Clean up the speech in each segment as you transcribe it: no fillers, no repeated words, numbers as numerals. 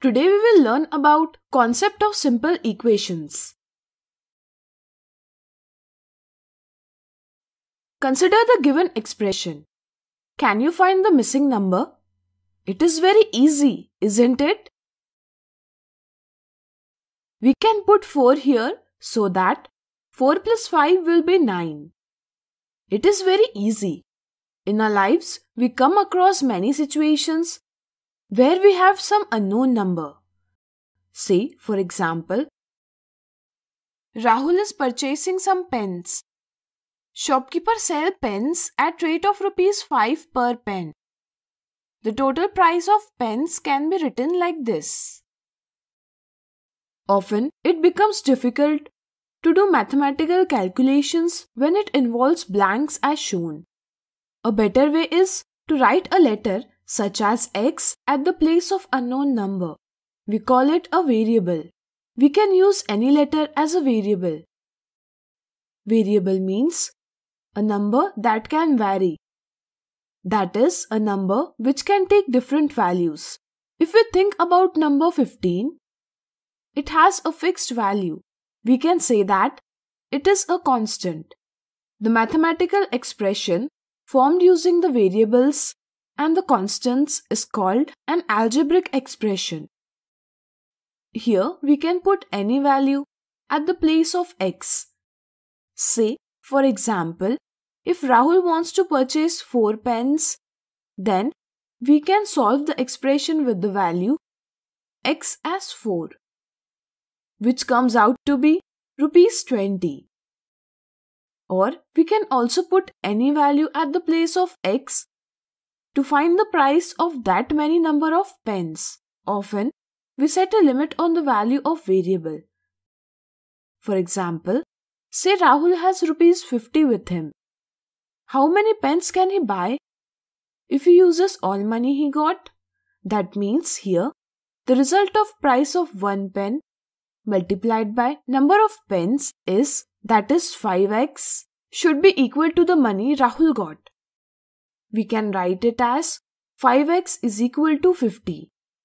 Today we will learn about concept of simple equations. Consider the given expression. Can you find the missing number? It is very easy, isn't it? We can put 4 here so that 4 plus 5 will be 9. It is very easy. In our lives, we come across many situations where we have some unknown number. Say, for example, Rahul is purchasing some pens. Shopkeeper sells pens at rate of ₹5 per pen. The total price of pens can be written like this. Often, it becomes difficult to do mathematical calculations when it involves blanks as shown. A better way is to write a letter such as x at the place of unknown number. We call it a variable. We can use any letter as a variable. Variable means a number that can vary. That is, a number which can take different values. If we think about number 15, it has a fixed value. We can say that it is a constant. The mathematical expression formed using the variables and the constants is called an algebraic expression. Here we can put any value at the place of x. Say, for example, if Rahul wants to purchase 4 pens, then we can solve the expression with the value x as 4, which comes out to be ₹20. Or we can also put any value at the place of x to find the price of that many number of pens. Often, we set a limit on the value of variable. For example, say Rahul has ₹50 with him. How many pens can he buy? If he uses all money he got, that means here the result of price of 1 pen multiplied by number of pens is, that is 5x, should be equal to the money Rahul got. We can write it as 5x is equal to 50.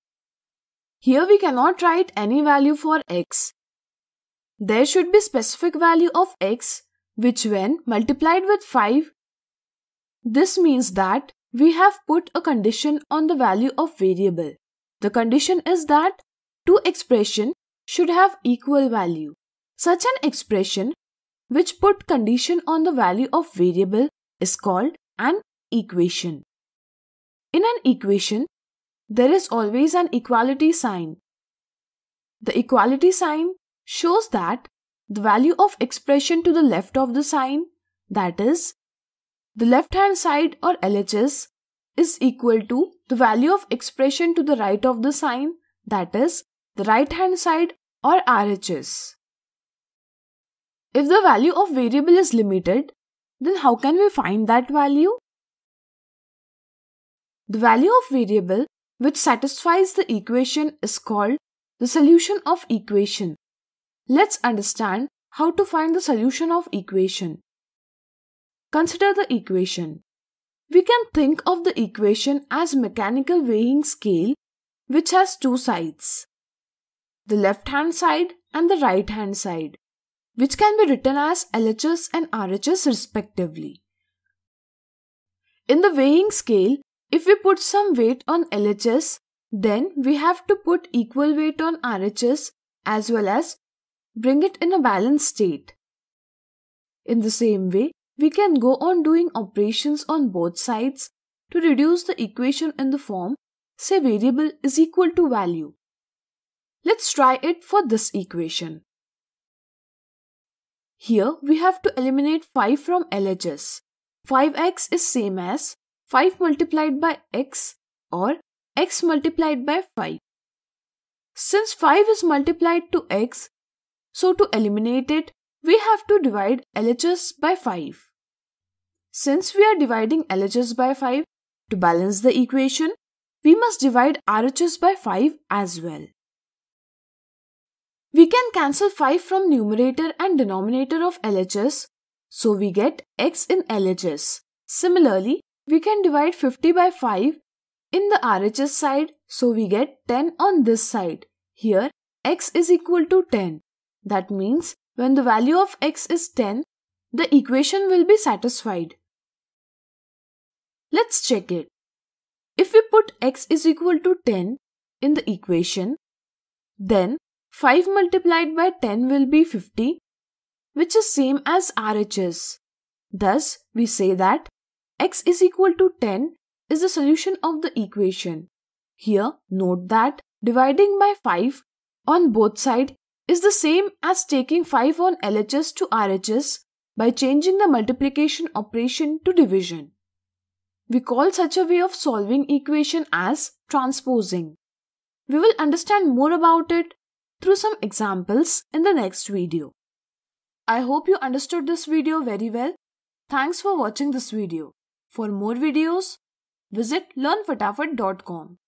Here we cannot write any value for x. There should be specific value of x which when multiplied with 5, this means that we have put a condition on the value of variable. The condition is that two expressions should have equal value. Such an expression which put condition on the value of variable is called an equation. In an equation, there is always an equality sign. The equality sign shows that the value of expression to the left of the sign, that is, the left-hand side or LHS, is equal to the value of expression to the right of the sign, that is, the right-hand side or RHS. If the value of variable is limited, then how can we find that value? The value of variable which satisfies the equation is called the solution of equation. Let's understand how to find the solution of equation. Consider the equation. We can think of the equation as mechanical weighing scale which has two sides, the left-hand side and the right-hand side, which can be written as LHS and RHS respectively. In the weighing scale, if we put some weight on LHS, then we have to put equal weight on RHS as well as bring it in a balanced state. In the same way, we can go on doing operations on both sides to reduce the equation in the form, say variable is equal to value. Let's try it for this equation. Here we have to eliminate 5 from LHS. 5x is same as 5 multiplied by x or x multiplied by 5. Since 5 is multiplied to x, so to eliminate it, we have to divide LHS by 5. Since we are dividing LHS by 5, to balance the equation, we must divide RHS by 5 as well. We can cancel 5 from numerator and denominator of LHS, so we get x in LHS. Similarly, we can divide 50 by 5 in the RHS side, so we get 10 on this side. Here x is equal to 10. That means when the value of x is 10, the equation will be satisfied. Let's check it. If we put x is equal to 10 in the equation, then 5 multiplied by 10 will be 50, which is same as RHS. Thus, we say that x is equal to 10 is the solution of the equation. Here, note that dividing by 5 on both sides is the same as taking 5 on LHS to RHS by changing the multiplication operation to division. We call such a way of solving equation as transposing. We will understand more about it through some examples in the next video. I hope you understood this video very well. Thanks for watching this video. For more videos, visit LearnFatafat.com.